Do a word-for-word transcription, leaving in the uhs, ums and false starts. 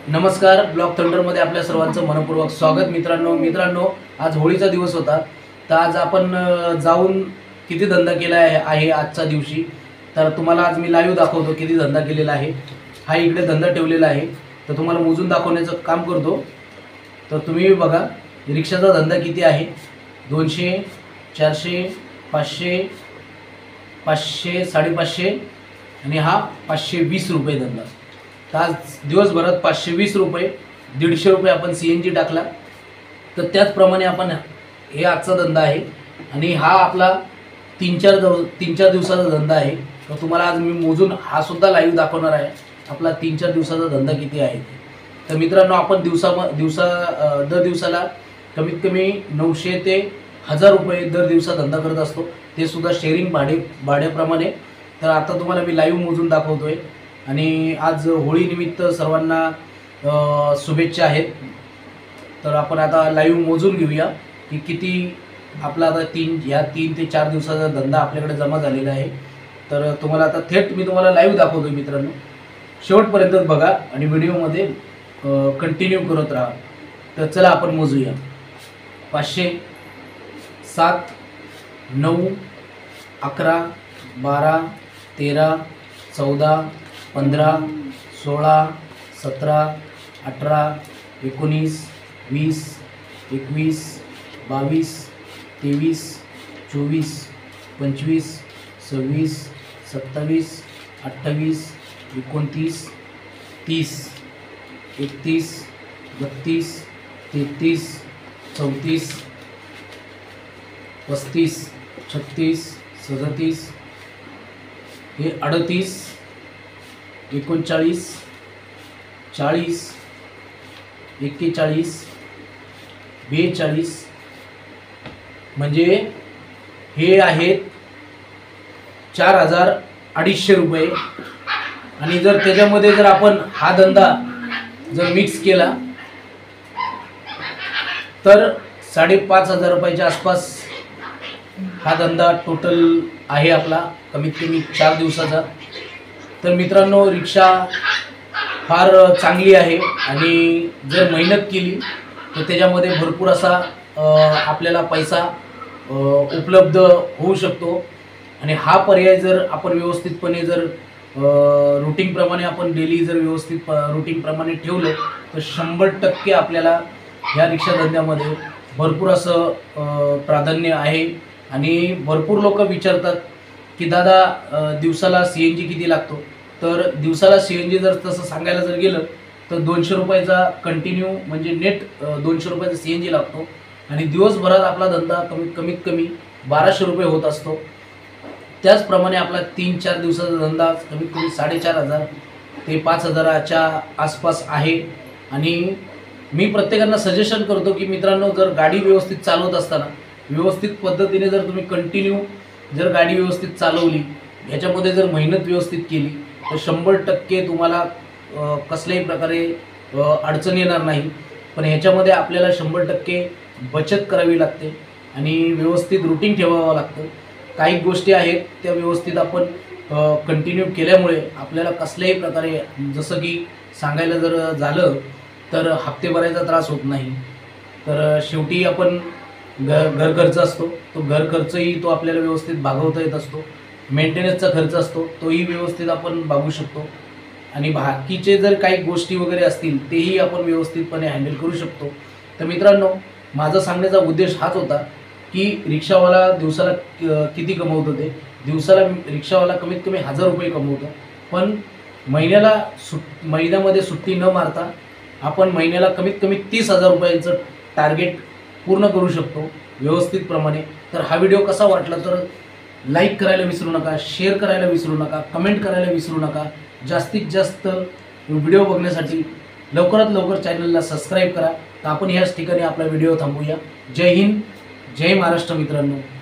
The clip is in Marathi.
नमस्कार, ब्लॉक थंडरमध्ये आपल्या सर्वांचं मनपूर्वक स्वागत। मित्रांनो मित्रांनो आज होळीचा दिवस होता, तर आज आपण जाऊन किती धंदा केला आहे आजच्या दिवशी, तर तुम्हाला आज मी लाईव्ह दाखवतो किती धंदा केलेला आहे। हा इकडे धंदा ठेवलेला आहे, तर तुम्हाला मोजून दाखवण्याचं काम करतो। तर तुम्ही बघा रिक्षाचा धंदा किती आहे, दोनशे, चारशे, पाचशे, पाचशे, साडेपाचशे आणि हा पाचशे वीस रुपये धंदा। तर आज दिवसभरात पाचशे वीस रुपये, दीडशे रुपये आपण सी एन जी टाकला। तर त्याचप्रमाणे आपण हे आजचा धंदा आहे आणि हा आपला तीन चार दिवस तीन चार दिवसाचा धंदा आहे। तर तुम्हाला आज मी मोजून हा सुद्धा लाईव्ह दाखवणार आहे आपला तीन चार दिवसाचा धंदा किती आहे। तर मित्रांनो आपण दिवसा दिवसा दर दिवसाला कमीत कमी नऊशे ते हजार रुपये दर दिवसा धंदा करत असतो, ते सुद्धा शेअरिंग भाडे भाड्याप्रमाणे। तर आता तुम्हाला मी लाईव्ह मोजून दाखवतोय आणि आज होळी निमित्त सर्वांना शुभेच्छा आहेत। तर आपण आता लाईव्ह मोजून घेऊया की किती आपला आता तीन या तीन ते चार दिवसाचा धंदा आपल्याकडे जमा झालेला आहे। तर तुम्हाला आता थेट मी तुम्हाला लाईव्ह दाखवतोय मित्रांनो, शेवटपर्यंत बघा आणि व्हिडिओमध्ये कंटिन्यू करत राहा। तर चला आपण मोजूया। पाचशे, सात, नऊ, अकरा, बारा, तेरा, चौदा, पंधरा, सोळा, सतरा, अठरा, एकोणीस, वीस, एकवीस, बावीस, तेवीस, चोवीस, पंचवीस, सव्वीस, सत्तावीस, अठ्ठावीस, एकोणतीस, तीस, एकतीस, बत्तीस, तेहतीस, चौतीस, पस्तीस, छत्तीस, सदतीस, हे अडतीस, एकोणचाळीस, चाळीस, एक्केचाळीस, बेचाळीस, म्हणजे हे आहेत चार हजार अडीचशे रुपये। आणि जर त्याच्यामध्ये जर आपण हा धंदा जर मिक्स केला तर साडेपाच हजार रुपयाच्या आसपास हा धंदा टोटल आहे आपला, कमीत कमी चार दिवसाचा। तर मित्रांनो रिक्षा फार चांगली आहे आणि जर मेहनत केली तर त्याच्यामध्ये भरपूर असा आपल्याला पैसा उपलब्ध होऊ शकतो। आणि हा पर्याय जर आपण व्यवस्थितपणे जर रूटिंगप्रमाणे आपण डेली जर व्यवस्थित रूटिंगप्रमाणे ठेवलं तर शंभर टक्के आपल्याला ह्या रिक्षा धंद्यामध्ये भरपूर असं प्राधान्य आहे। आणि भरपूर लोक विचारतात की दादा दिवसाला सी एन जी किती लागतो, तर दिवसाला सी एन जी जर तसं सांगायला जर गेलं तर दोनशे रुपयाचा कंटिन्यू म्हणजे नेट दोनशे रुपयाचा सी एन जी लागतो आणि दिवसभरात आपला धंदा कमीत कमीत कमी बाराशे रुपये होत असतो। त्याचप्रमाणे आपला तीन चार दिवसाचा धंदा कमीत कमी साडेचार हजार ते पाच हजाराच्या आसपास आहे। आणि मी प्रत्येकांना सजेशन करतो की मित्रांनो जर गाडी व्यवस्थित चालवत असताना व्यवस्थित पद्धतीने जर तुम्ही कंटिन्यू जर गाडी व्यवस्थित चालवली, ह्याच्यामध्ये जर मेहनत व्यवस्थित केली तर शंभर टक्के तुम्हाला कसल्याही प्रकारे अडचण येणार नाही। पण ह्याच्यामध्ये आपल्याला शंभर टक्के बचत करावी लागते आणि व्यवस्थित रूटिंग ठेवावं लागतं। काही गोष्टी आहेत त्या व्यवस्थित आपण कंटिन्यू केल्यामुळे आपल्याला कसल्याही प्रकारे जसं की सांगायला जर झालं तर हप्ते भरायचा त्रास होत नाही। तर शेवटी आपण घर घर खर्च असतो, तो घर खर्चही तो आपल्याला व्यवस्थित भागवता येत असतो, मेंटेनन्सचा खर्च असतो तोही व्यवस्थित आपण भागू शकतो आणि बाकीचे जर काही गोष्टी वगैरे असतील तेही आपण व्यवस्थितपणे हँडल करू शकतो। तर मित्रांनो माझा सांगण्याचा उद्देश हाच होता की रिक्षावाला दिवसाला किती कमवतो, ते दिवसाला रिक्षावाला कमीत कमी हजार रुपये कमवतो, पण महिन्याला सुट महिन्यामध्ये सुट्टी न मारता आपण महिन्याला कमीत कमी तीस हजार रुपयांचं टार्गेट पूर्ण करू शकतो व्यवस्थितप्रमाणे। तर हा व्हिडिओ कसा वाटला तर लाईक करायला विसरू नका, शेअर करायला विसरू नका, कमेंट करायला विसरू नका। जास्तीत जास्त व्हिडिओ बघण्यासाठी लवकरात लवकर चॅनलला सबस्क्राईब करा। तर आपण ह्याच ठिकाणी आपला व्हिडिओ थांबवूया। जय हिंद, जय महाराष्ट्र मित्रांनो।